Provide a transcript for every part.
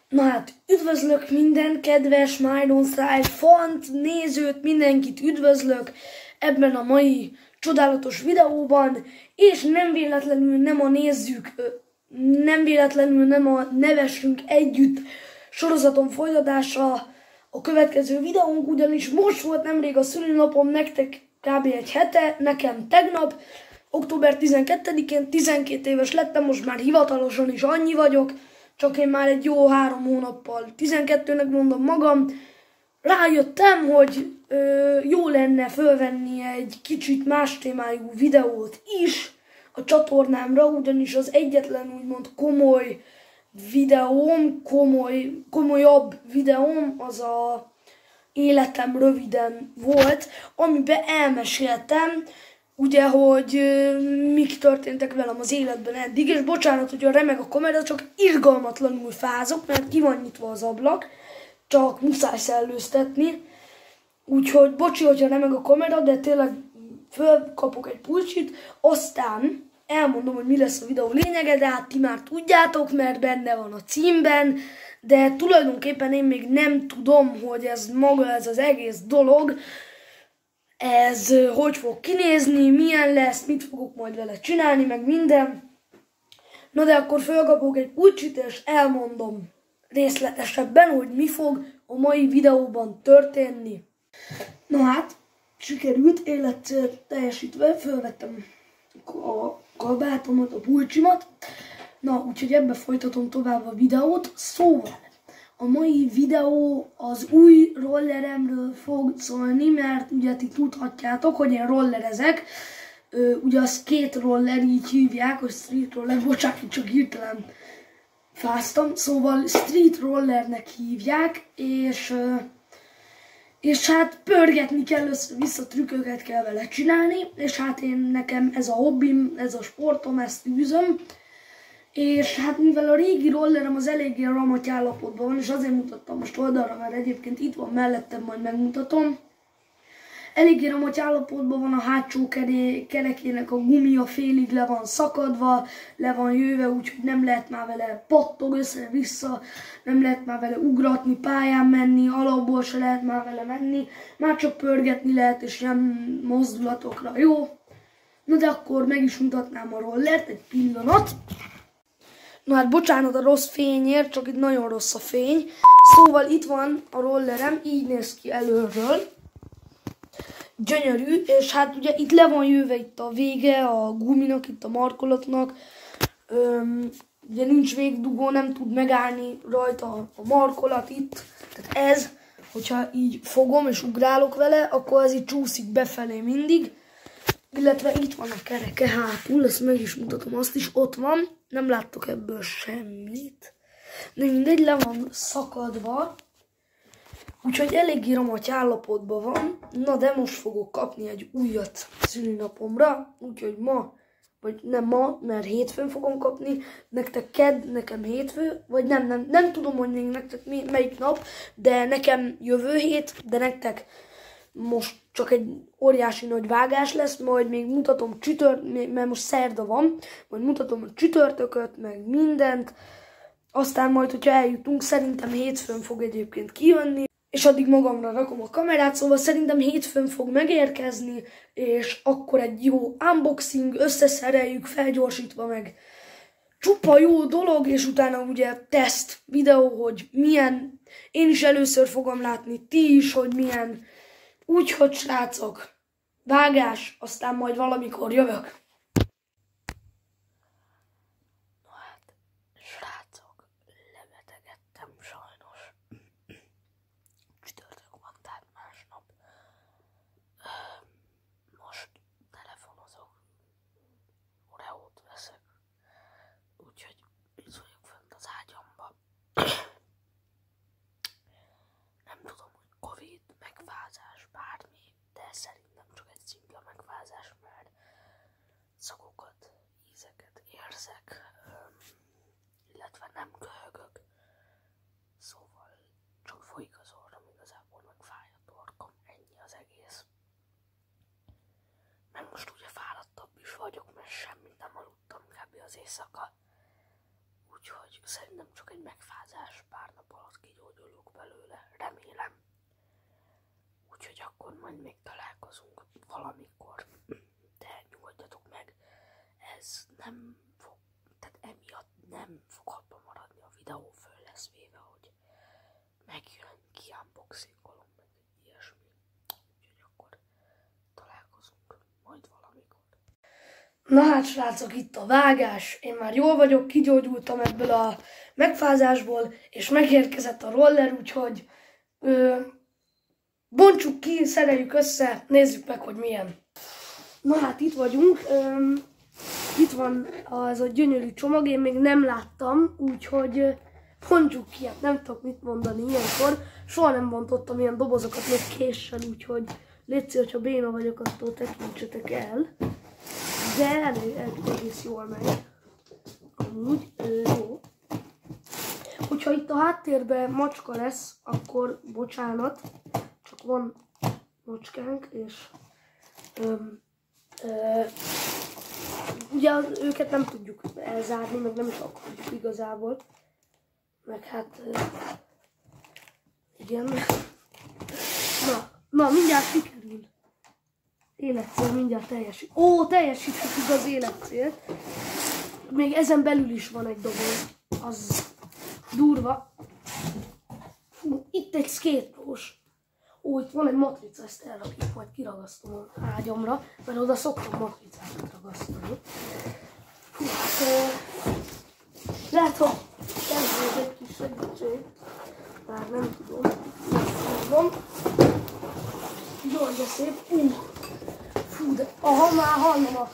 Na hát, üdvözlök minden kedves Mindon fant, nézőt, mindenkit üdvözlök ebben a mai csodálatos videóban, és nem véletlenül nem a Nevessünk Együtt sorozaton folytatása a következő videónk, ugyanis most volt nemrég a szülinapom, nektek kb. Egy hete, nekem tegnap, október 12-én 12 éves lettem, most már hivatalosan is annyi vagyok, csak én már egy jó 3 hónappal 12-nek mondom magam. Rájöttem, hogy jó lenne fölvenni egy kicsit más témájú videót is a csatornámra, ugyanis az egyetlen úgymond komoly videóm, komolyabb videóm az a életem röviden volt, amiben elmeséltem, ugye, hogy mik történtek velem az életben eddig, és bocsánat, hogy a remeg a kamera, csak irgalmatlanul fázok, mert ki van nyitva az ablak, csak muszáj szellőztetni, úgyhogy bocsi, hogyha remeg a kamera, de tényleg fölkapok egy pulcsit, aztán elmondom, hogy mi lesz a videó lényege, de hát ti már tudjátok, mert benne van a címben, de tulajdonképpen én még nem tudom, hogy ez az egész dolog, ez hogy fog kinézni, milyen lesz, mit fogok majd vele csinálni, meg minden. Na de akkor fölkapok egy pulcsit, és elmondom részletesebben, hogy mi fog a mai videóban történni. Na hát, sikerült, életcélt teljesítve, fölvettem a kabátomat, a pulcsimat. Na, úgyhogy ebbe folytatom tovább a videót. Szóval, a mai videó az új rolleremről fog szólni, mert ugye ti tudhatjátok, hogy én rollerezek. Ugye a skate roller, így hívják, hogy street roller, bocsánat, csak hirtelen fáztam. Szóval street rollernek hívják, és hát pörgetni kell, össze-vissza trükköket kell vele csinálni, és hát nekem ez a hobbim, ez a sportom, ezt űzöm. És hát mivel a régi rollerem az eléggé ramaty állapotban van, és azért mutattam most oldalra, mert egyébként itt van mellettem, majd megmutatom. Eléggé ramaty állapotban van a hátsó kerekének a gumia, félig le van szakadva, le van jöve, úgyhogy nem lehet már vele pattog össze-vissza, nem lehet már vele ugratni, pályán menni, alapból se lehet már vele menni, már csak pörgetni lehet, és ilyen mozdulatokra jó. Na de akkor meg is mutatnám a rollert, egy pillanat. Na hát bocsánat a rossz fényért, csak itt nagyon rossz a fény. Szóval itt van a rollerem, így néz ki előről. Gyönyörű, és hát ugye itt le van jöve itt a vége, a guminak, itt a markolatnak. Ugye nincs végdugó, nem tud megállni rajta a markolat itt. Tehát ez, hogyha így fogom és ugrálok vele, akkor ez így csúszik befelé mindig. Illetve itt van a kereke hátul, ezt meg is mutatom, azt is ott van. Nem láttok ebből semmit. De mindegy, le van szakadva. Úgyhogy eléggé ramaty állapotban van. Na de most fogok kapni egy újat szülinapomra. Úgyhogy ma, vagy nem ma, mert hétfőn fogom kapni. Nektek kedd, nekem hétfő. Vagy nem tudom, hogy még nektek melyik nap. De nekem jövő hét, de nektek most csak egy óriási nagy vágás lesz, majd még mutatom mert most szerda van, majd mutatom a csütörtököt, meg mindent, aztán majd, hogyha eljutunk, szerintem hétfőn fog egyébként kijönni, és addig magamra rakom a kamerát, szóval szerintem hétfőn fog megérkezni, és akkor egy jó unboxing, összeszereljük, felgyorsítva meg csupa jó dolog, és utána ugye teszt videó, hogy milyen, én is először fogom látni, ti is, hogy milyen. Úgyhogy srácok, vágás, aztán majd valamikor jövök. Na hát, srácok, lebetegedtem sajnos. Csütörtök van, tehát másnap. Most telefonozok, Oreót veszek, úgyhogy itt vagyok fönt az ágyamba. Nem tudom, hogy Covid, megfázás, bármi, de szerintem csak egy szimpla megfázás, mert szagokat, ízeket érzek, illetve nem köhögök. Szóval csak folyik az orrom, igazából megfáj a torkom, ennyi az egész. Meg most ugye fáradtabb is vagyok, mert semmit nem aludtam kb. Az éjszaka. Úgyhogy szerintem csak egy megfázás, pár nap úgyhogy akkor majd még találkozunk valamikor. De nyugodjatok meg, ez nem fog, tehát emiatt nem fog abban maradni a videó, föl lesz véve, hogy megjön, kiunboxingolom, meg ilyesmi. Úgyhogy akkor találkozunk majd valamikor. Na hát srácok, itt a vágás. Én már jól vagyok, kigyógyultam ebből a megfázásból, és megérkezett a roller, úgyhogy bontsuk ki, szereljük össze, nézzük meg, hogy milyen. Na hát itt vagyunk, itt van az a gyönyörű csomag, én még nem láttam, úgyhogy bontsuk ki, hát nem tudok mit mondani ilyenkor. Soha nem bontottam ilyen dobozokat még késsel, úgyhogy létszik, hogyha béna vagyok, attól tekintsetek el. De egész jól megy. Amúgy jó. Hogyha itt a háttérben macska lesz, akkor bocsánat, csak van macskánk, és ugye őket nem tudjuk elzárni, meg nem is akarjuk igazából. Meg hát igen. Na, mindjárt sikerül. Életcél mindjárt teljesít. Ó, teljesíthetjük az életcélt. Még ezen belül is van egy doboz. Az durva. Fú, itt egy skatepros. Ó, itt van egy matrica, ezt elrakjuk, majd kiragasztom az ágyamra, mert oda szoktam matricákat ragasztani. Fú, hát lehet, hogy ez egy kis segítség. Már nem tudom. Jól, de szép. Fú, de aha, már hallom a...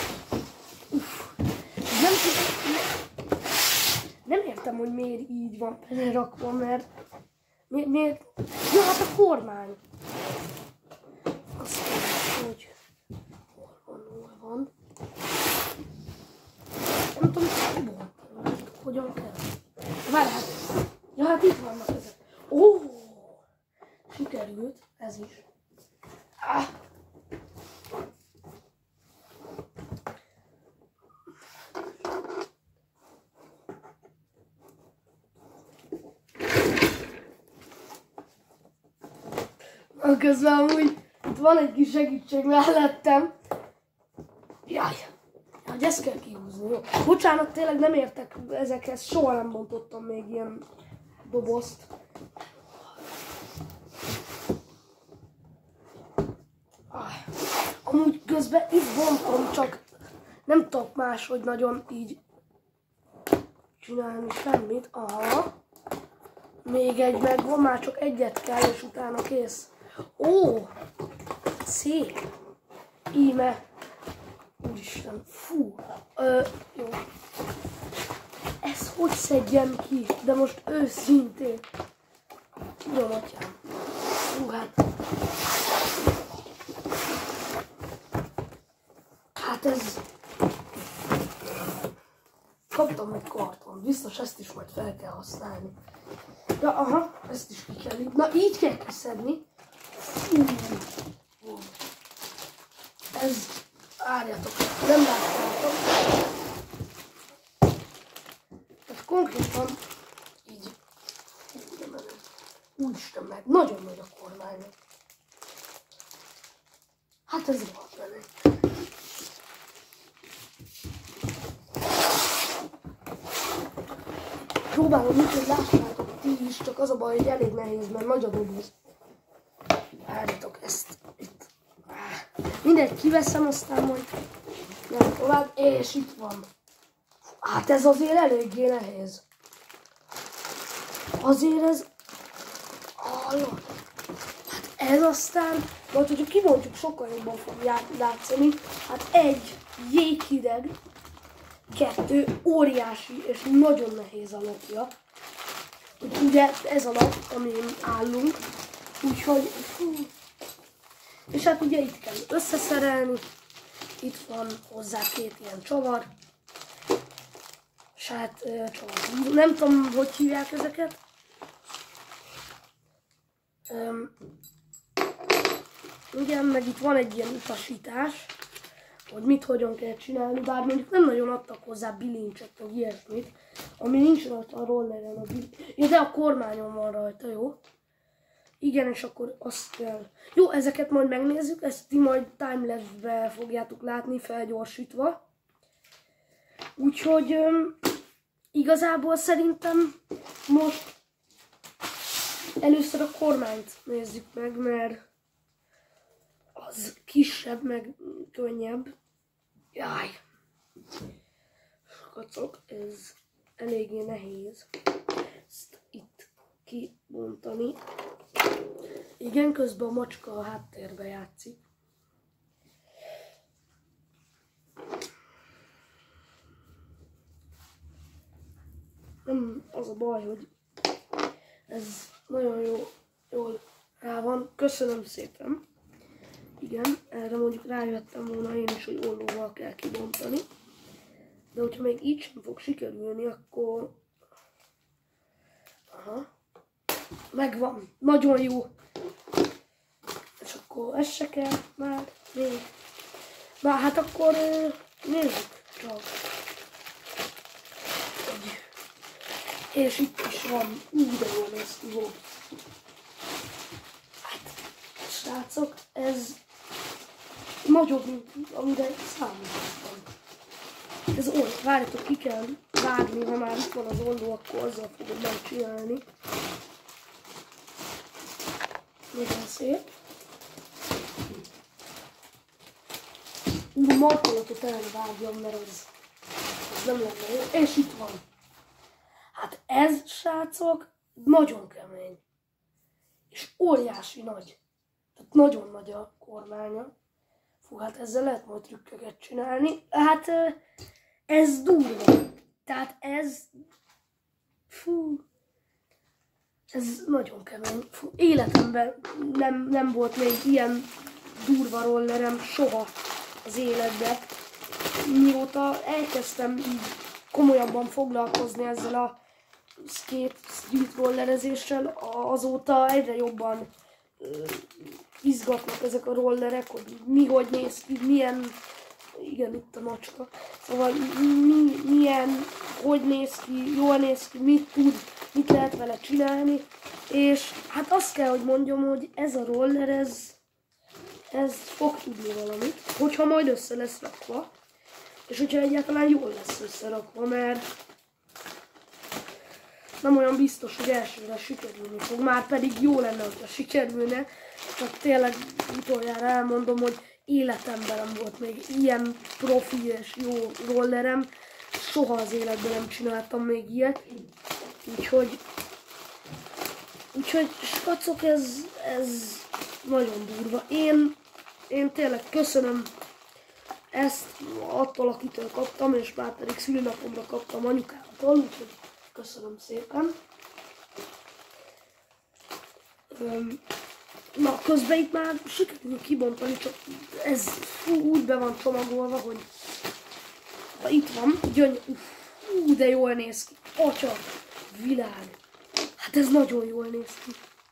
Nem értem, hogy miért így van belerakva, mert... Miért? Ja, hát a kormány. Azt mondom, hogy... Hol van? Nem tudom, hogyan kell. Várjál. Ja, hát itt vannak ezek. Ó! Sikerült, ez is. Közben amúgy itt van egy kis segítség mellettem. Jaj, hogy ezt kell kihúzni, jó? Bocsánat, tényleg nem értek ezekhez, soha nem bontottam még ilyen dobozt. Amúgy közben itt bontom, csak nem tudok máshogy nagyon így csinálni semmit. Aha. Még egy megvan, már csak egyet kell, és utána kész. Ó! Szép! Íme! Úristen, fú! Jó. Ez hogy szedjem ki? De most őszintén. Tudom, atyám. Fú, hát ez... Kaptam egy karton, biztos ezt is majd fel kell használni. Ja, aha, ezt is ki kell. Na, így kell kiszedni. Ez, várjatok, nem látjátok. Tehát konkrétan így, úristen meg, nagyon nagy a kormány. Hát ez volt menő. Próbálom úgy, hogy lássátok ti is, csak az a baj, hogy elég nehéz, mert nagy a doboz. Várjatok ezt itt. Mindegy, kiveszem, aztán majd nem tovább, és itt van. Hát ez azért eléggé nehéz. Azért ez... Jó. Hát ez aztán... Majd, hogyha kibontjuk, sokkal jobban fog látszani. Hát egy jéghideg, kettő óriási és nagyon nehéz alapja. Ugye ez a lap, amin állunk. Úgyhogy... És hát ugye itt kell összeszerelni. Itt van hozzá két ilyen csavar. És hát csavar. Nem tudom, hogy hívják ezeket. Igen, meg itt van egy ilyen utasítás, hogy mit, hogyan kell csinálni, bár mondjuk nem nagyon adtak hozzá bilincset, vagy ilyesmit, ami nincs rajta a rolleren a bilincs. Ja, de a kormányon van rajta, jó? Igen, és akkor azt kell. Jó, ezeket majd megnézzük, ezt ti majd timelapse-be fogjátok látni, felgyorsítva. Úgyhogy igazából szerintem most először a kormányt nézzük meg, mert az kisebb, meg könnyebb. Jaj! Kacok, ez eléggé nehéz. Ezt itt kibontani. Igen, közben a macska a háttérbe játszik. Nem az a baj, hogy ez nagyon jól rá van. Köszönöm szépen. Igen, erre mondjuk rájöttem volna én is, hogy ollóval kell kibontani. De hogyha még így sem fog sikerülni, akkor... Aha. Megvan. Nagyon jó. És akkor ez se kell már még. Na hát akkor nézzük csak. És itt is van. De jól néz ki volt. Hát, srácok, ez nagyobb, mint amire számítottam. Ez olyan, várjátok, ki kell vágni, ha már itt van az oldó, akkor azzal fogom megcsinálni. Nagyon szép. Markolatot elvágjam, mert az nem lenne jó. És itt van. Hát ez, srácok, nagyon kemény. És óriási nagy. Tehát nagyon nagy a kormánya. Fú, hát ezzel lehet majd trükköket csinálni. Hát ez durva. Tehát ez... Fú... Ez nagyon kemény. Fú, életemben nem volt még ilyen durva rollerem soha az életben. Mióta elkezdtem így komolyabban foglalkozni ezzel a street rollerezéssel, azóta egyre jobban izgatnak ezek a rollerek, hogy mi hogy néz ki, milyen, igen, itt a macska, szóval milyen, hogy néz ki, jól néz ki, mit tud, mit lehet vele csinálni, és hát azt kell, hogy mondjam, hogy ez a roller, ez fog tudni valamit, hogyha majd össze lesz rakva, és hogyha egyáltalán jól lesz összerakva, mert nem olyan biztos, hogy elsőre sikerülni fog, már pedig jó lenne, hogyha sikerülne, csak tényleg utoljára elmondom, hogy életemben nem volt még ilyen profi és jó rollerem, soha az életben nem csináltam még ilyet, úgyhogy skacok, ez nagyon durva. Én tényleg köszönöm ezt attól, akitől kaptam, és már pedig szülinapomra kaptam anyukámtól, úgyhogy köszönöm szépen. Na, közben itt már sikerül kibontani, csak ez úgy be van csomagolva, hogy ha itt van, de jól néz ki. Atya, világ. Hát ez nagyon jól néz ki.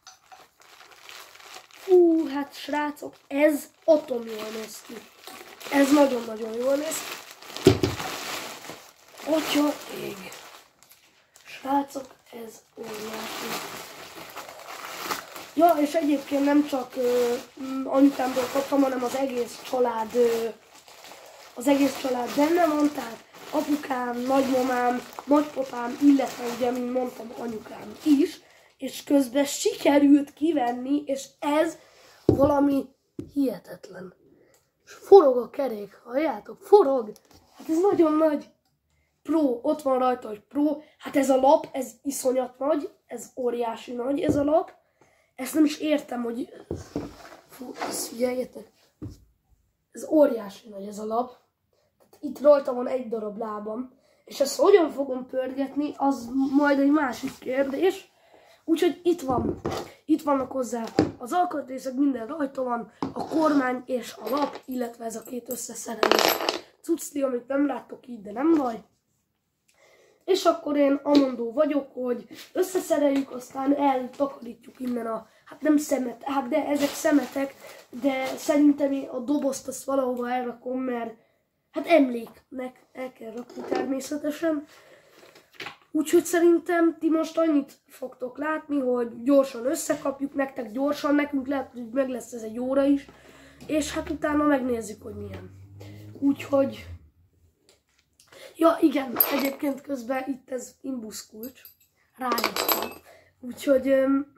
Hát srácok, ez atom jól néz ki. Ez nagyon-nagyon jól néz ki. Atya ég. Srácok, ez óriási. Ja, és egyébként nem csak anyukámból kaptam, hanem az egész család benne van, tehát apukám, nagymamám, nagypapám, illetve ugye, mint mondtam, anyukám is, és közben sikerült kivenni, és ez valami hihetetlen. És forog a kerék, halljátok? Forog! Hát ez nagyon nagy. Pro, ott van rajta, hogy Pro. Hát ez a lap, ez iszonyat nagy, ez óriási nagy ez a lap. Ezt nem is értem, hogy... Fú, ezt figyeljetek. Ez óriási nagy ez a lap. Tehát itt rajta van egy darab lábam. És ezt hogyan fogom pörgetni, az majd egy másik kérdés. Úgyhogy itt van. Itt vannak hozzá az alkatrészek, minden rajta van. A kormány és a lap, illetve ez a két összeszerelő cuccli, amit nem láttok így, de nem baj. És akkor én amondó vagyok, hogy összeszereljük, aztán eltakarítjuk innen a, hát nem szemet, hát de ezek szemetek, de szerintem én a dobozt azt valahova elrakom, mert hát emléknek el kell rakni természetesen. Úgyhogy szerintem ti most annyit fogtok látni, hogy gyorsan összekapjuk, nektek gyorsan, nekünk lehet, hogy meg lesz ez egy óra is, és hát utána megnézzük, hogy milyen. Úgyhogy... Ja igen, egyébként közben itt ez imbusz kulcs, rájöttem. Úgyhogy...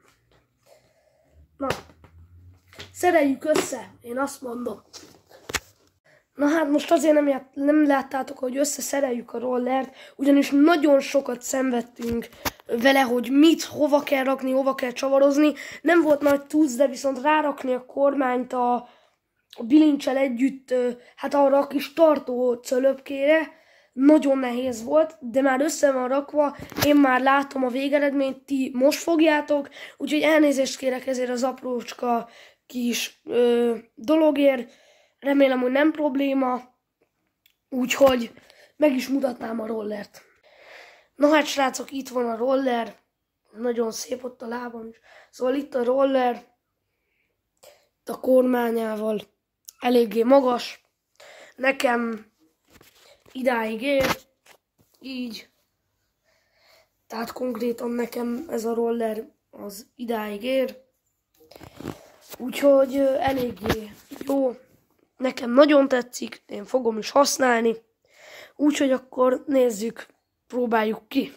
Na, szereljük össze, én azt mondom. Na hát most azért nem láttátok, hogy összeszereljük a rollert, ugyanis nagyon sokat szenvedtünk vele, hogy mit, hova kell rakni, hova kell csavarozni. Nem volt nagy tudsz, de viszont rárakni a kormányt a bilincsel együtt, hát arra a kis tartó cölöpkére, nagyon nehéz volt, de már össze van rakva, én már látom a végeredményt, ti most fogjátok, úgyhogy elnézést kérek ezért az aprócska kis dologért. Remélem, hogy nem probléma, úgyhogy meg is mutatnám a rollert. Na hát srácok, itt van a roller, nagyon szép ott a lábam is. Szóval itt a roller, itt a kormányával, eléggé magas. Nekem idáig ér, így. Tehát konkrétan nekem ez a roller az idáig ér. Úgyhogy eléggé jó. Nekem nagyon tetszik, én fogom is használni, úgyhogy akkor nézzük, próbáljuk ki.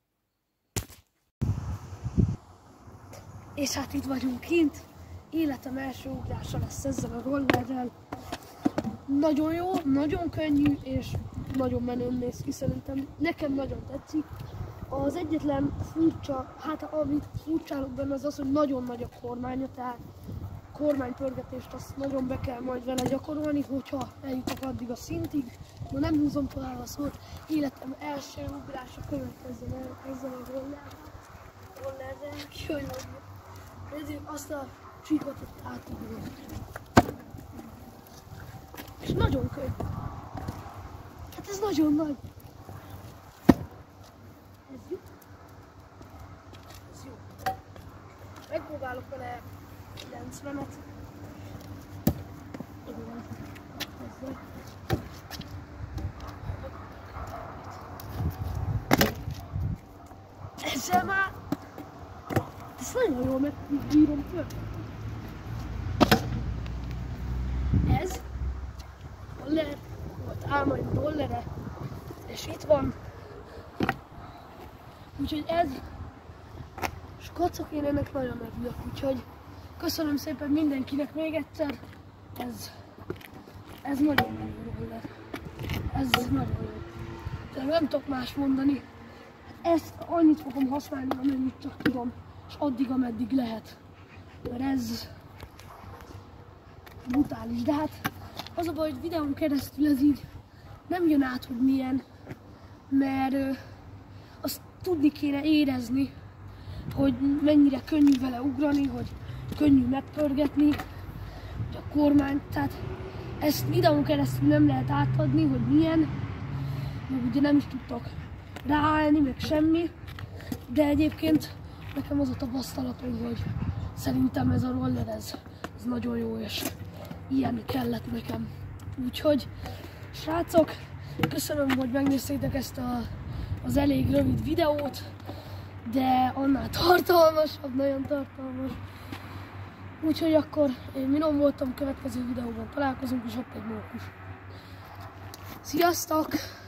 És hát itt vagyunk kint, életem első ugrása lesz ezzel a rollerrel. Nagyon jó, nagyon könnyű és nagyon menőn néz ki szerintem, nekem nagyon tetszik. Az egyetlen furcsa, hát amit furcsálok benne az az, hogy nagyon nagy a kormánya, tehát kormánypörgetést azt nagyon be kell majd vele gyakorolni, hogyha eljutok addig a szintig. Ma nem húzom tovább a szót, életem első ugrása következzen el ezzel a rollerrel, ki hogy mondjuk. Nézzük, azt a csíkot ott átugrom. És nagyon könnyű. Hát ez nagyon nagy. Ez jó. Ez jó. Megpróbálok vele 90-et. Ezzel már... Ez nagyon jól megbírom föl. Ez roller, volt álmaim rollere, és itt van. Úgyhogy ez... És kacok, én ennek nagyon megülök, úgyhogy köszönöm szépen mindenkinek még egyszer. Ez nagyon jó roller. Ez nagyon jó. De nem tudok más mondani. Ezt annyit fogom használni, amennyit csak tudom. És addig, ameddig lehet. Mert ez brutális. De hát az a baj, hogy videón keresztül ez így nem jön át, hogy milyen. Mert azt tudni kéne érezni, hogy mennyire könnyű vele ugrani, hogy könnyű megpörgetni, hogy a kormány, tehát ezt videón keresztül nem lehet átadni, hogy milyen, meg ugye nem is tudtok ráállni, meg semmi, de egyébként nekem az a tapasztalatom, hogy szerintem ez a roller, ez nagyon jó, és ilyen kellett nekem. Úgyhogy, srácok, köszönöm, hogy megnéztétek ezt az elég rövid videót, de annál tartalmasabb, nagyon tartalmas. Úgyhogy akkor én Minom voltam, következő videóban találkozunk, és ott egy mókus. Sziasztok!